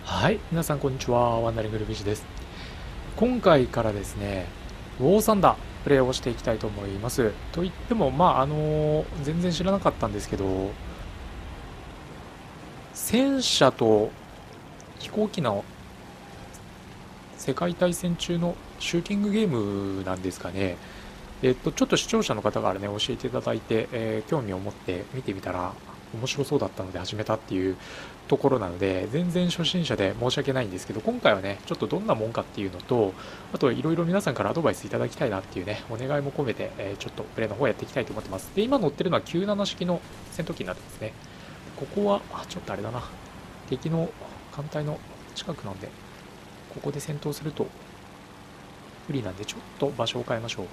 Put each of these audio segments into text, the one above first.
はい、皆さんこんにちは。ワンダリングルビジです。今回からですね、ウォーサンダープレイをしていきたいと思います。と言っても、全然知らなかったんですけど、戦車と飛行機の世界大戦中のシューティングゲームなんですかね。ちょっと視聴者の方からね、教えていただいて、興味を持って見てみたら、面白そうだったので始めたっていうところなので、全然初心者で申し訳ないんですけど、今回はね、ちょっとどんなもんかっていうのと、あといろいろ皆さんからアドバイスいただきたいなっていうね、お願いも込めて、ちょっとプレイの方やっていきたいと思ってます。で、今乗ってるのは97式の戦闘機になってますね。ここは、ちょっとあれだな。敵の艦隊の近くなんで、ここで戦闘すると不利なんで、ちょっと場所を変えましょう。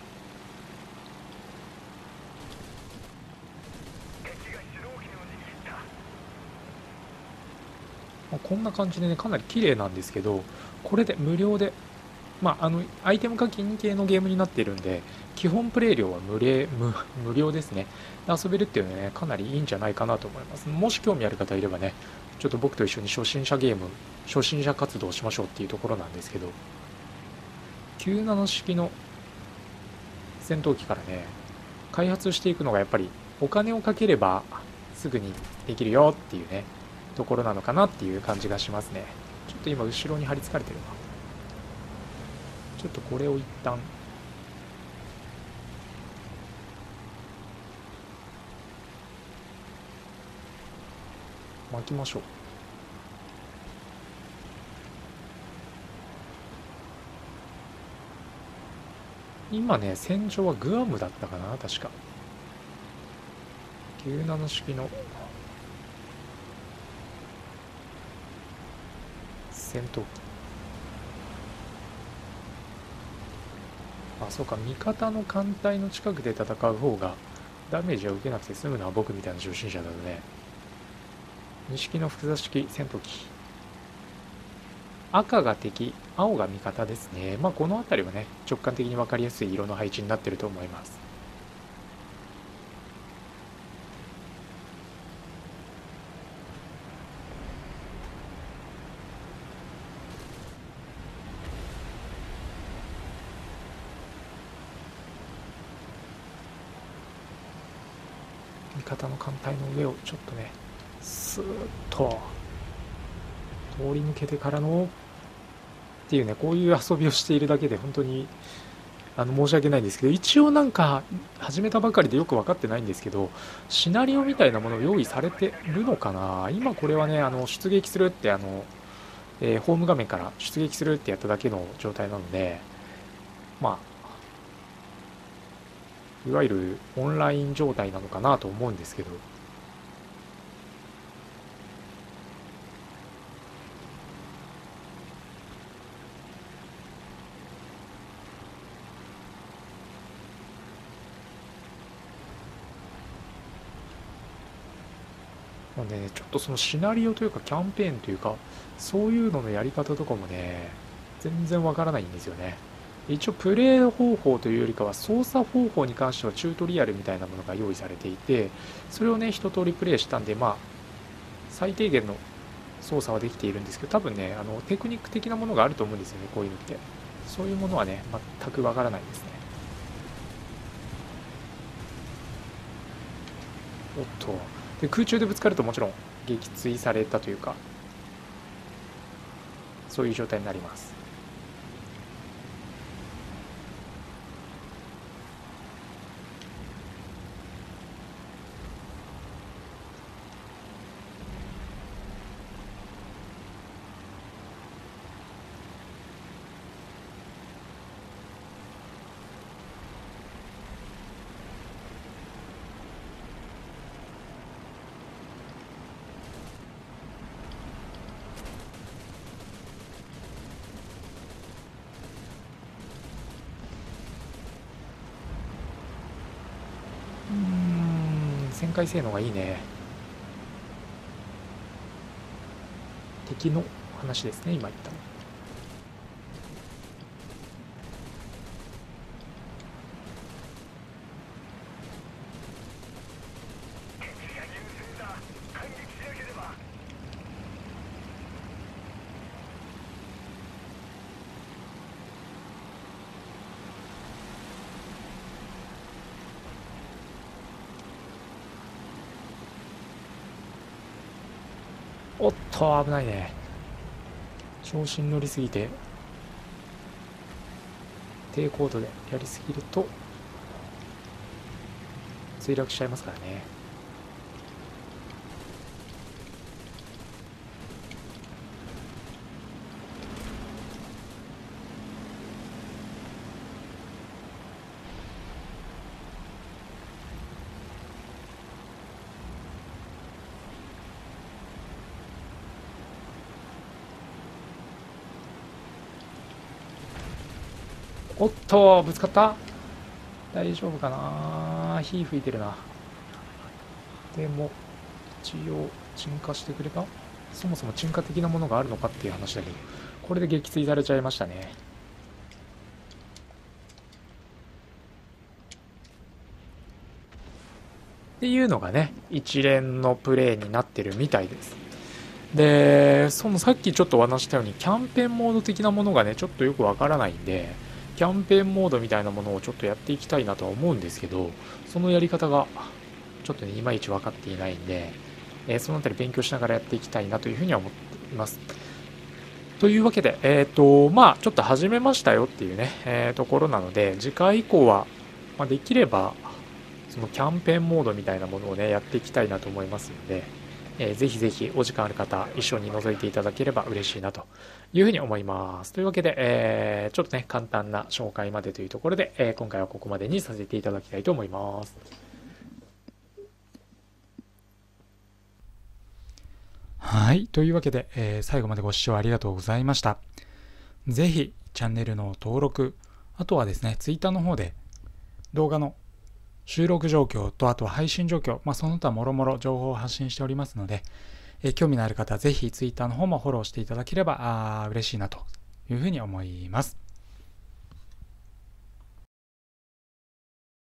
こんな感じでね、かなり綺麗なんですけど、これで無料で、アイテム課金系のゲームになっているんで、基本プレイ料は無料ですね。遊べるっていうのはね、かなりいいんじゃないかなと思います。もし興味ある方いればね、ちょっと僕と一緒に初心者活動をしましょうっていうところなんですけど、97式の戦闘機からね、開発していくのがやっぱりお金をかければすぐにできるよっていうね、ところなのかなっていう感じがしますね。ちょっと今後ろに張り付かれてるな。ちょっとこれを一旦巻きましょう。今ね、戦場はグアムだったかな確か。97式の戦闘機。そうか、味方の艦隊の近くで戦う方がダメージを受けなくて済むのは僕みたいな初心者だとね。錦の複座式戦闘機。赤が敵、青が味方ですね。この辺りはね、直感的に分かりやすい色の配置になってると思います。味方の艦隊の上をちょっとね、スーッと通り抜けてからのっていうね、こういう遊びをしているだけで本当に申し訳ないんですけど、一応なんか始めたばかりでよく分かってないんですけど、シナリオみたいなものを用意されてるのかな。今これはね、出撃するってホーム画面から出撃するってやっただけの状態なので、まいわゆるオンライン状態なのかなと思うんですけど、ちょっとそのシナリオというかキャンペーンというか、そういうののやり方とかもね、全然わからないんですよね。一応プレイ方法というよりかは操作方法に関してはチュートリアルみたいなものが用意されていて、それをね、一通りプレイしたんで、最低限の操作はできているんですけど、多分ね、テクニック的なものがあると思うんですよね、こういうのって。そういうものはね、全くわからないですね。おっと。で、空中でぶつかるともちろん撃墜されたというか、そういう状態になります。旋回性能がいいね。敵の話ですね、今言ったの。 おっと、危ないね。調子に乗りすぎて、低高度でやりすぎると、墜落しちゃいますからね。おっと、ぶつかった。大丈夫かな。火吹いてるな。でも、一応、鎮火してくれば、そもそも鎮火的なものがあるのかっていう話だけど、これで撃墜されちゃいましたね。っていうのがね、一連のプレイになってるみたいです。で、そのさっきちょっとお話したように、キャンペーンモード的なものがね、ちょっとよくわからないんで、キャンペーンモードみたいなものをちょっとやっていきたいなとは思うんですけど、そのやり方がちょっとね、いまいち分かっていないんで、そのあたり勉強しながらやっていきたいなというふうには思っています。というわけで、まあ、ちょっと始めましたよっていうね、ところなので、次回以降は、まあ、できれば、そのキャンペーンモードみたいなものをね、やっていきたいなと思いますので、ぜひぜひお時間ある方、一緒に覗いていただければ嬉しいなというふうに思います。というわけで、ちょっとね、簡単な紹介までというところで、今回はここまでにさせていただきたいと思います。はい。というわけで、最後までご視聴ありがとうございました。ぜひ、チャンネルの登録、あとはですね、Twitter の方で動画の収録状況と、あとは配信状況、その他もろもろ情報を発信しておりますので、興味のある方はぜひ Twitter の方もフォローしていただければ嬉しいなというふうに思います。